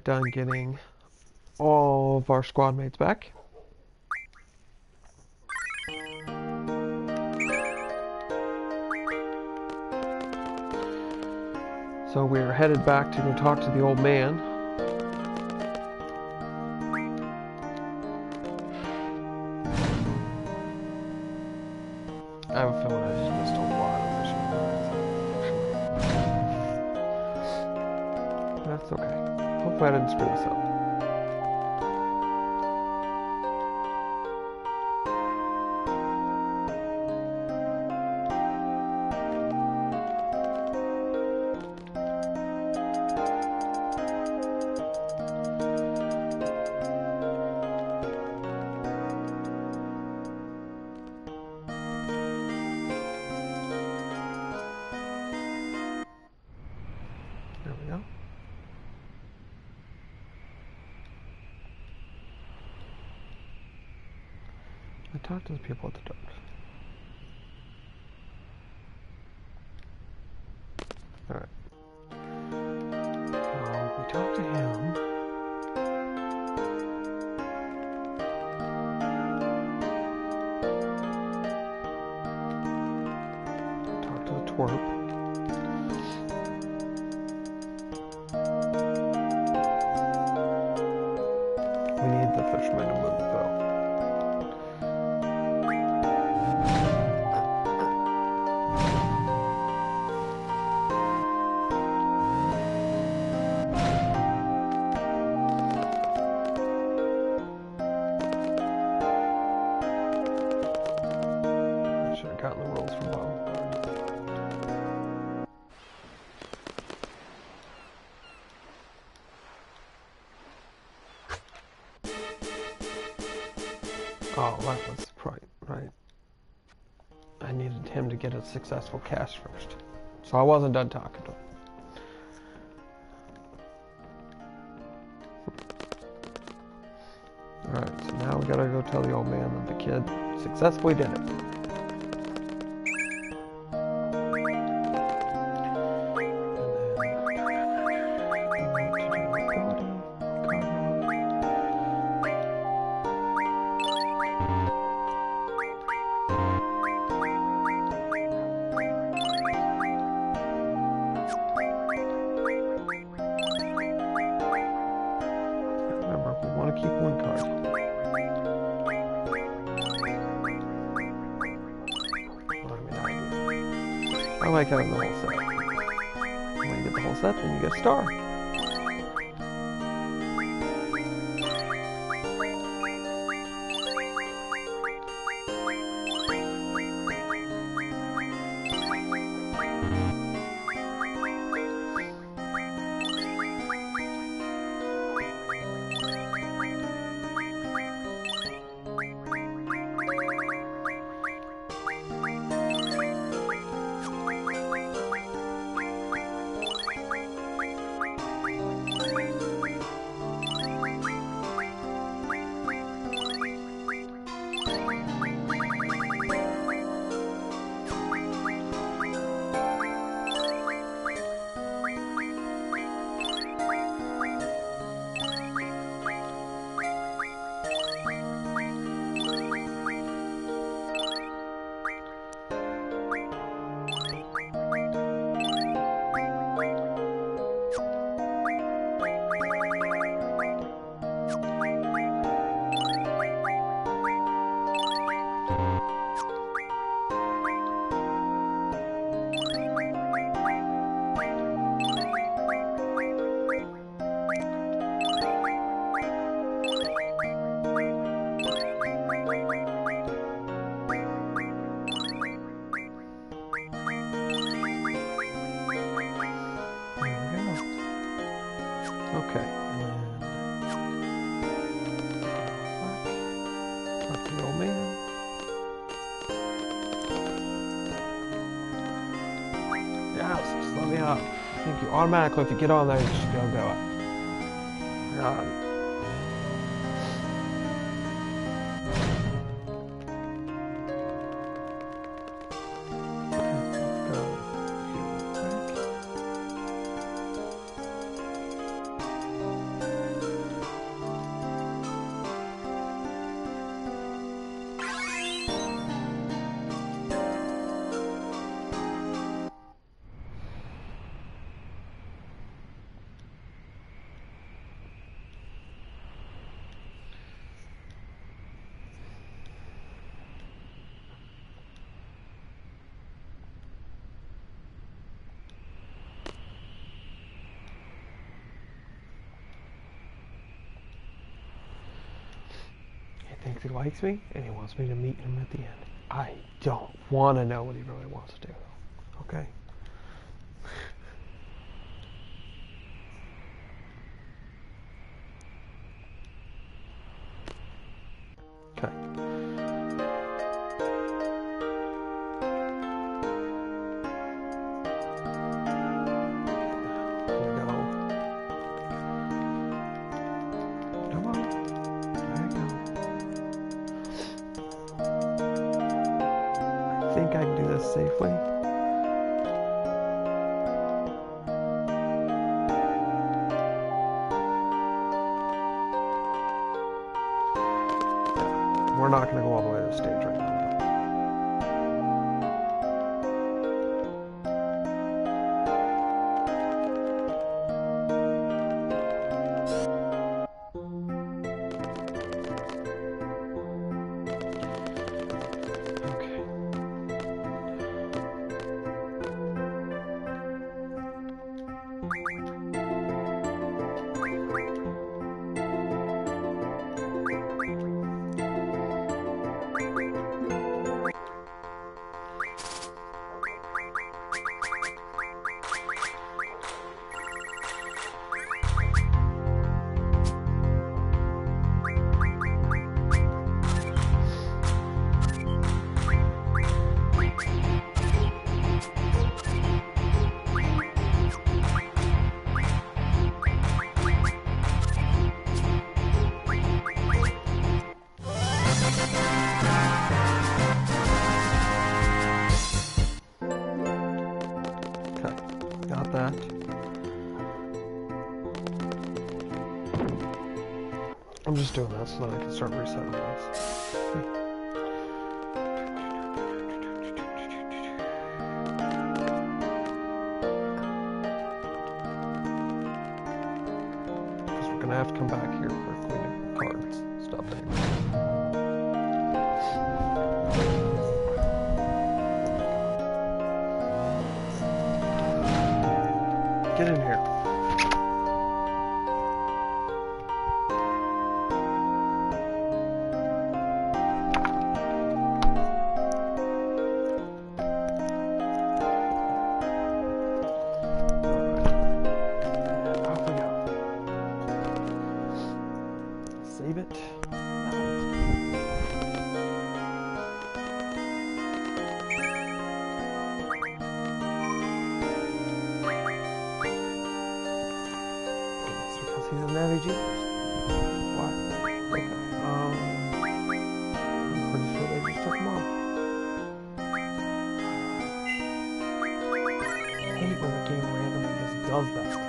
done getting all of our squad mates back. So we're headed back to go talk to the old man. I have a feeling I just missed a lot of mission. That's okay. Hopefully I didn't screw this up. There we go. I talked to the people at the door. Alright. We talked to him. Talked to the twerp. We need the fisherman to move the boat. I should have gotten the rules from Bob. Oh, that was right. I needed him to get a successful cast first. So I wasn't done talking to him. Alright, so now we gotta go tell the old man that the kid successfully did it. Remember, we want to keep one card. Well, I like having the whole set. When you get the whole set, then you get a star. Okay. Talk to the old man. Yes, just let me up. I think you automatically, if you get on there, you should be able to go up. God. thinks he likes me, and he wants me to meet him at the end. I don't want to know what he really wants to do. Okay? Okay. I think I can do this safely. Yeah, we're not going to go all the way to the stage right now. Got that. I'm just doing that so that I can start resetting this. Okay. Because we're gonna have to come back here for cleaning cards stuff anyway. Get in here. Off we go. Save it. He's an NVG? Why? Okay. I'm pretty sure they just took him off. I hate when the game randomly just does that.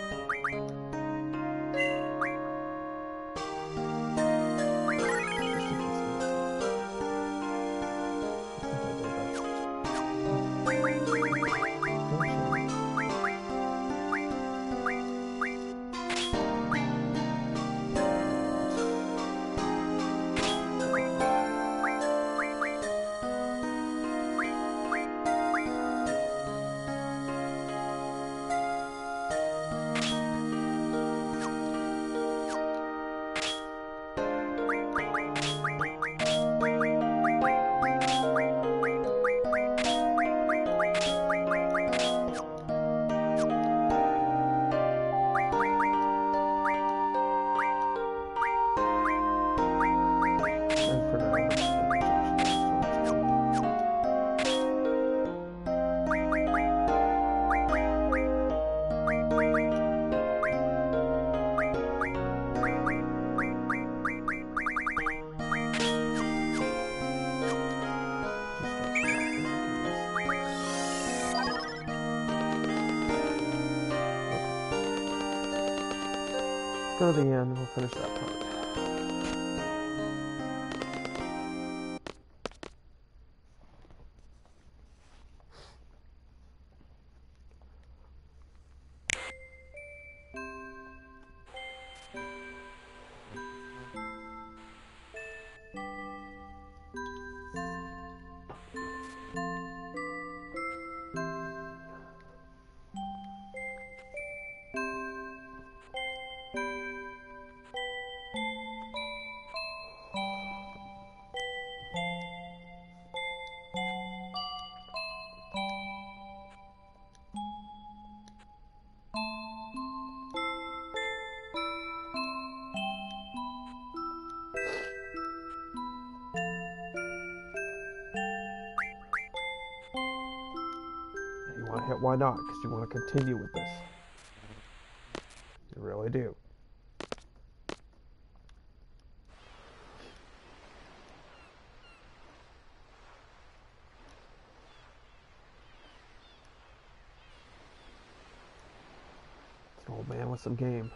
Go to the end, we'll finish that part. want to hit why not, because you want to continue with this. You really do. It's an old man with some game.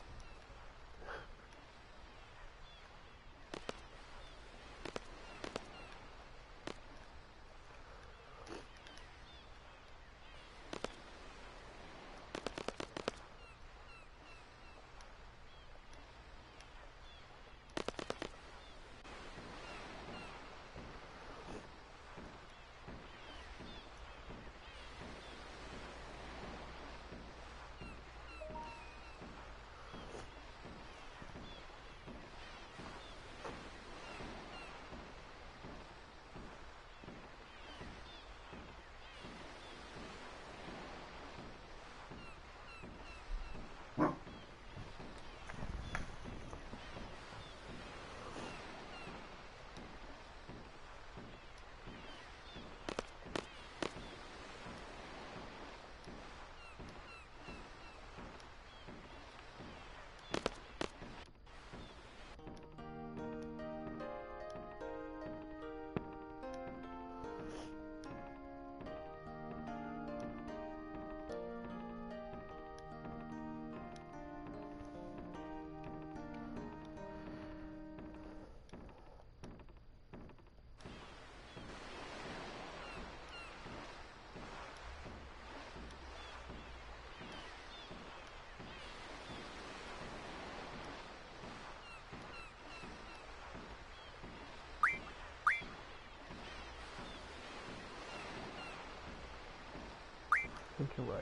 I think you're right.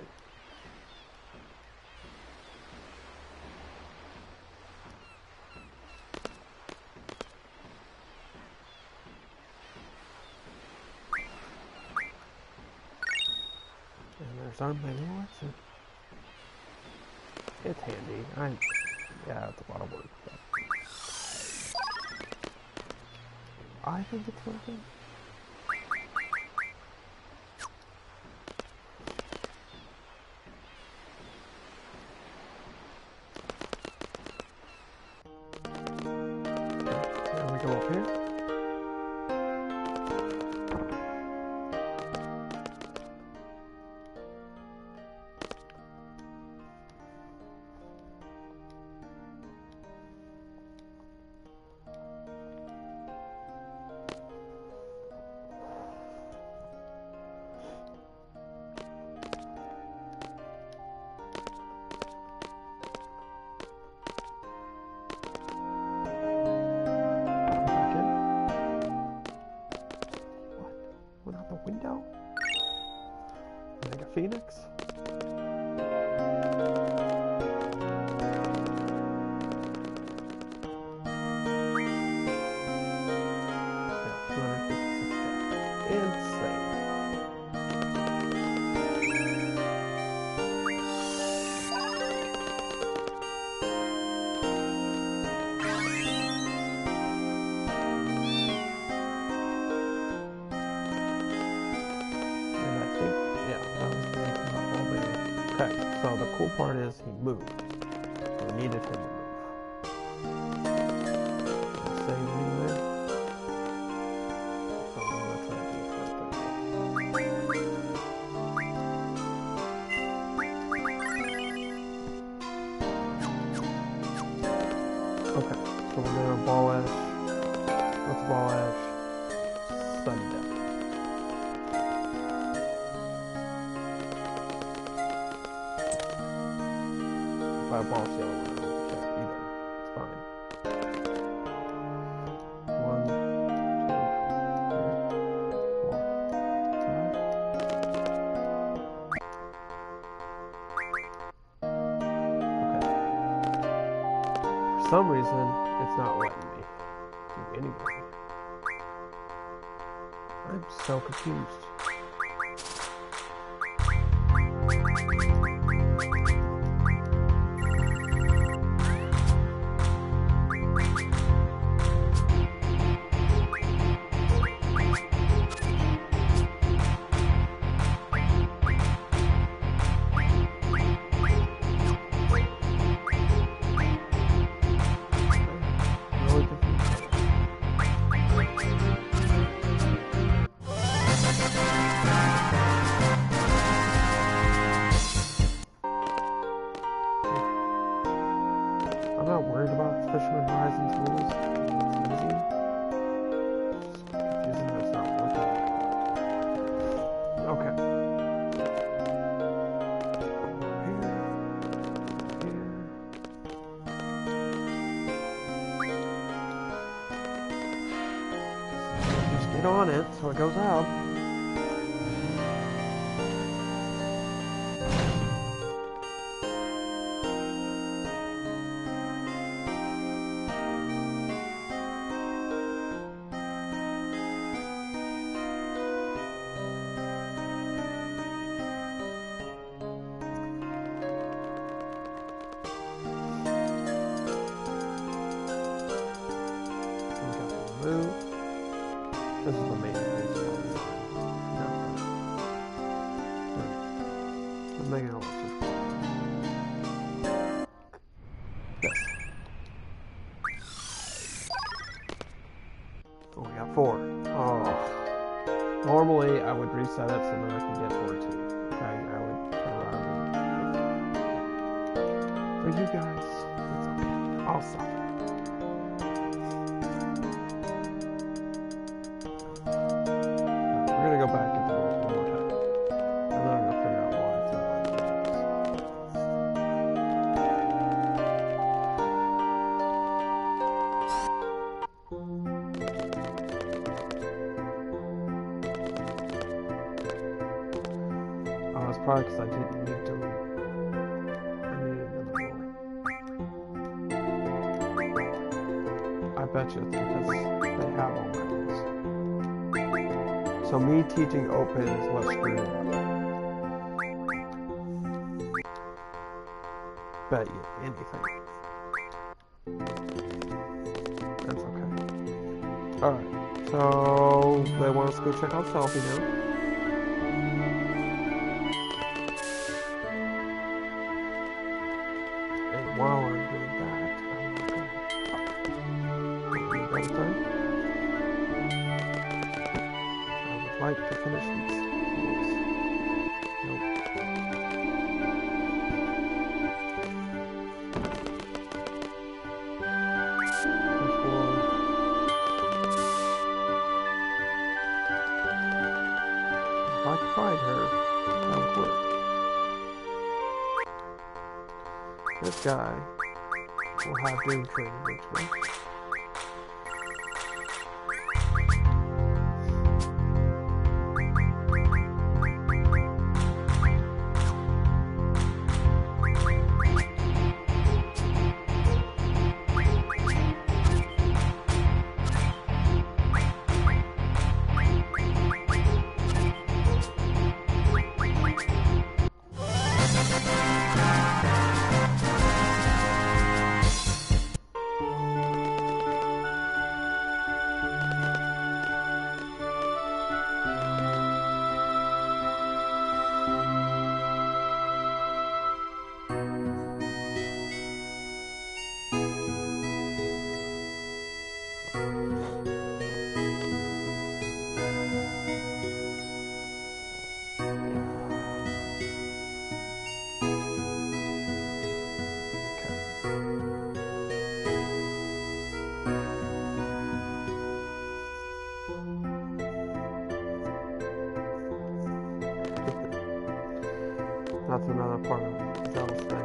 And there's our manual. It's handy. Yeah, it's a lot of work. But I think it's working. Window? Mega Phoenix? Yeah, 256K. Insane. Okay, so the cool part is he moved. We needed him to move. Save anyway. So let's try to do something. Okay, so we're gonna ball ash. Let's ball ash. Sundown. If I ball seal, I don't check either. It's fine. 1, 2, 3, 4, 5. Okay. For some reason, it's not letting me do anything. I'm so confused. I'm not worried about Fisherman Horizons rules. It's easy. It's confusing that it's not working. Okay. Just get on it so it goes up. This is the main base. No. I'm making all this. Yes. Oh, we got 4. Oh. Normally, I would reset it so that I can get 14. Okay, I would turn around and... For you guys, it's okay. I'll stop. Go back into it one more time. And then I'm going to figure out why it's not like this. Oh, it's probably because I didn't need to. I needed another door. I bet you it's because they have all my rules. So me teaching open is what screwed it up. Bet you anything. That's okay. Alright, so they want us to go check out Selfie now. And while I'm doing that, I'm going to like to finish these rules. Nope. If I could find her, that would work. This guy will have Doom training eventually. That's another part of Zelda's thing.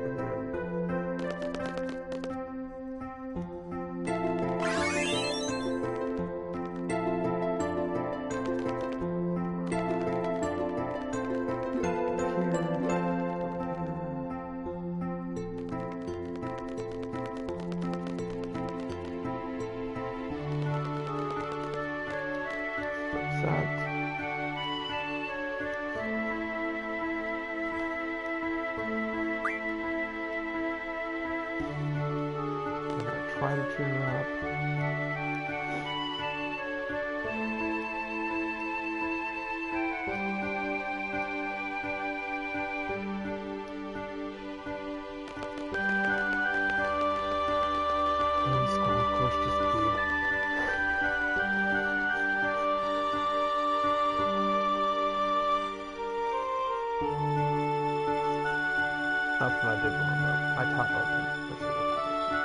Try to cheer her up. And Skull, of course, just gave up. That's what I did wrong, though. I taught open. I should have taught open.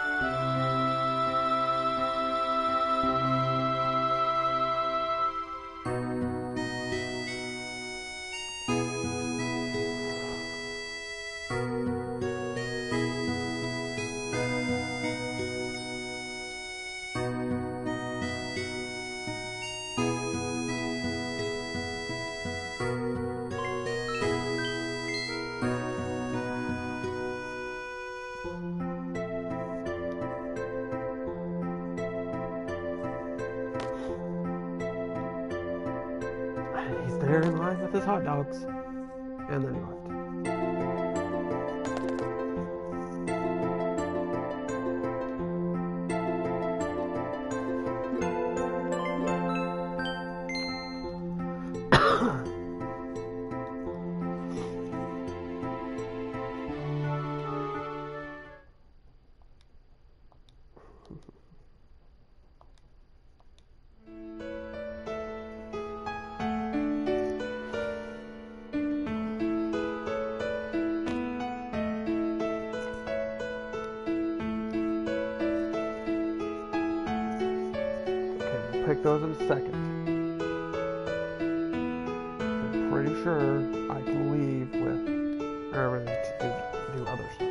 There in line with his hot dogs. And then he left. Pick those in a second. I'm pretty sure I can leave with everything to do other stuff.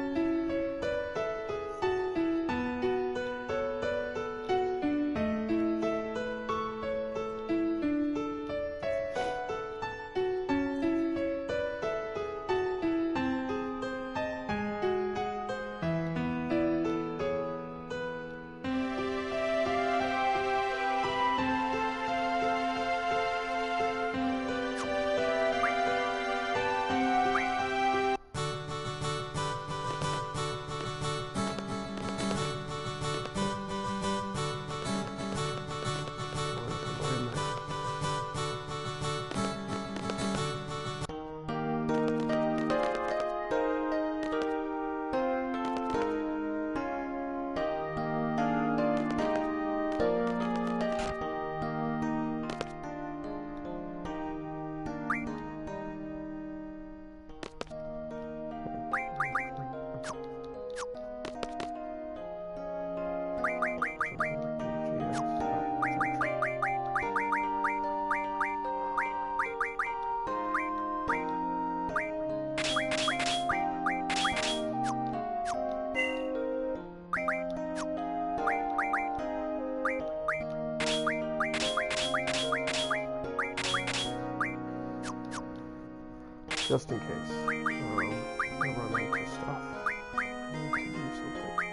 Just in case. I run into stuff. I need to do something.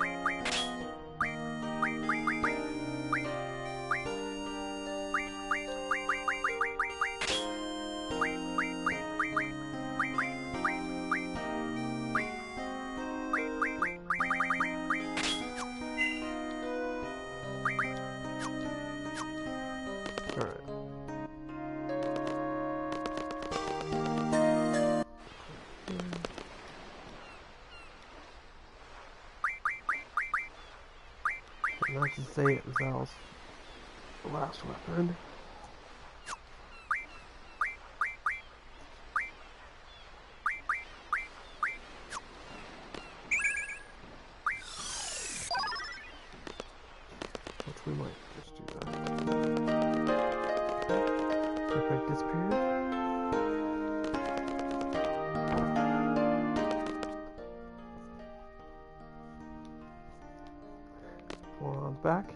Alright. Not to say it was Al's last weapon. Which we might just do that. If I disappeared. On back.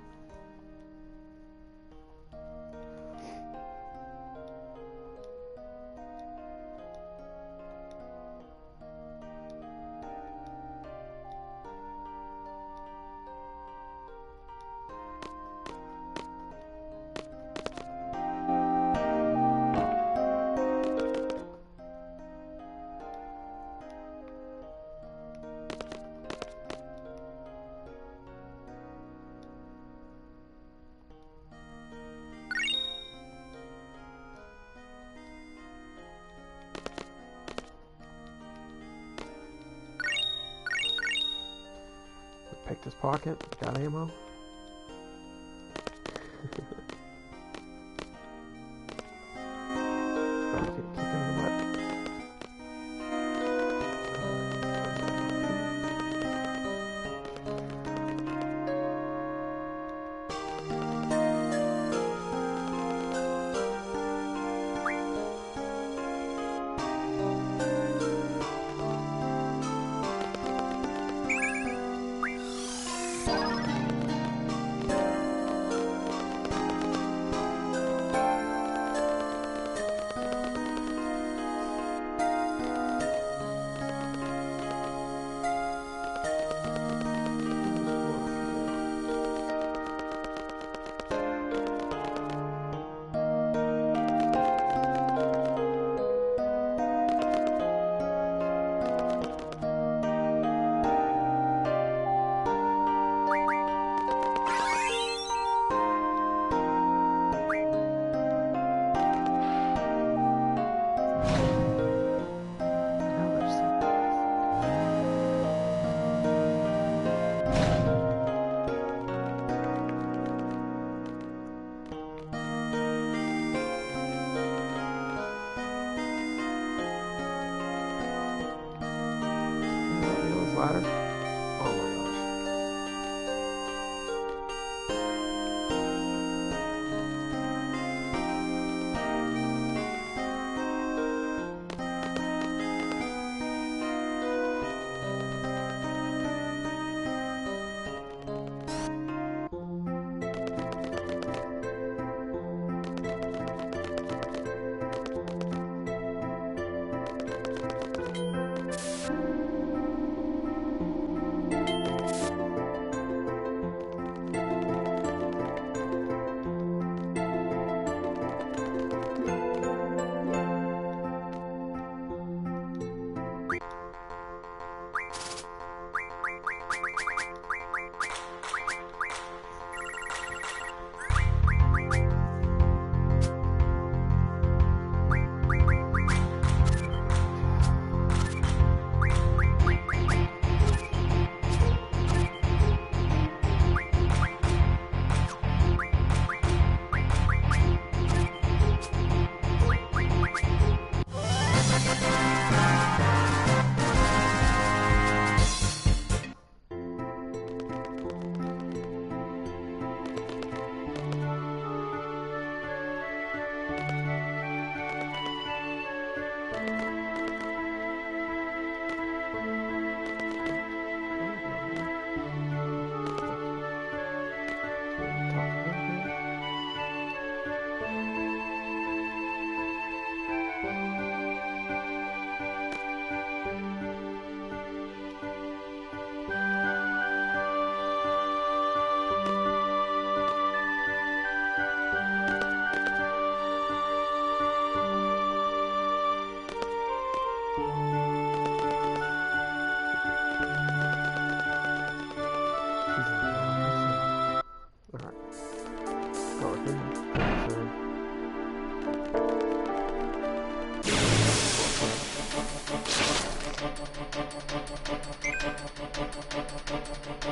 Picked his pocket, got ammo.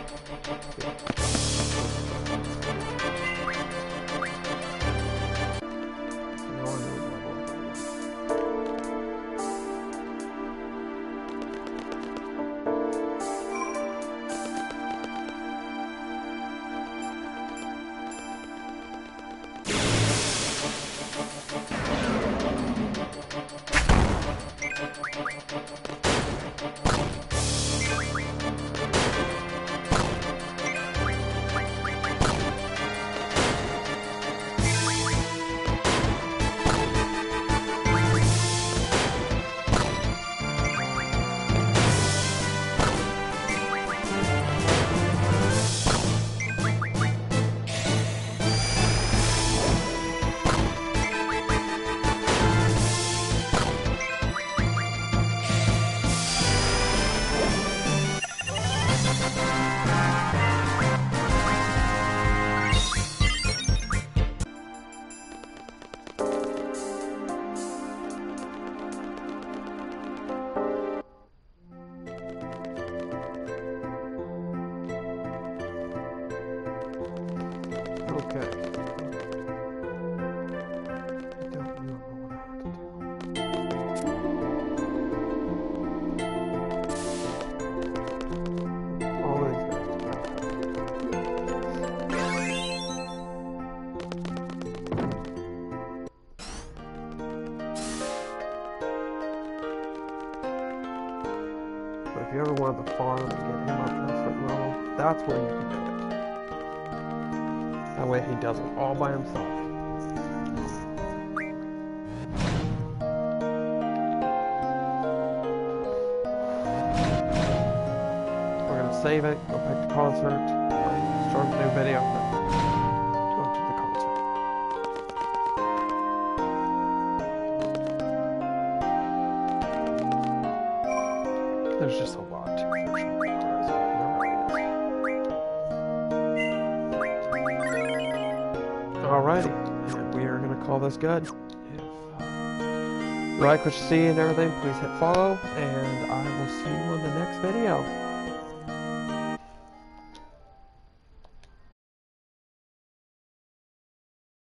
If you ever want the farm and get him up to a certain level, that's where you can do it. That way he does it all by himself. We're gonna save it, go pick the concert, start a new video, and go to the concert. There's just a lot to Horizon. Alrighty, and we are going to call this good. If you like what you see and everything, please hit follow, and I will see you on the next video.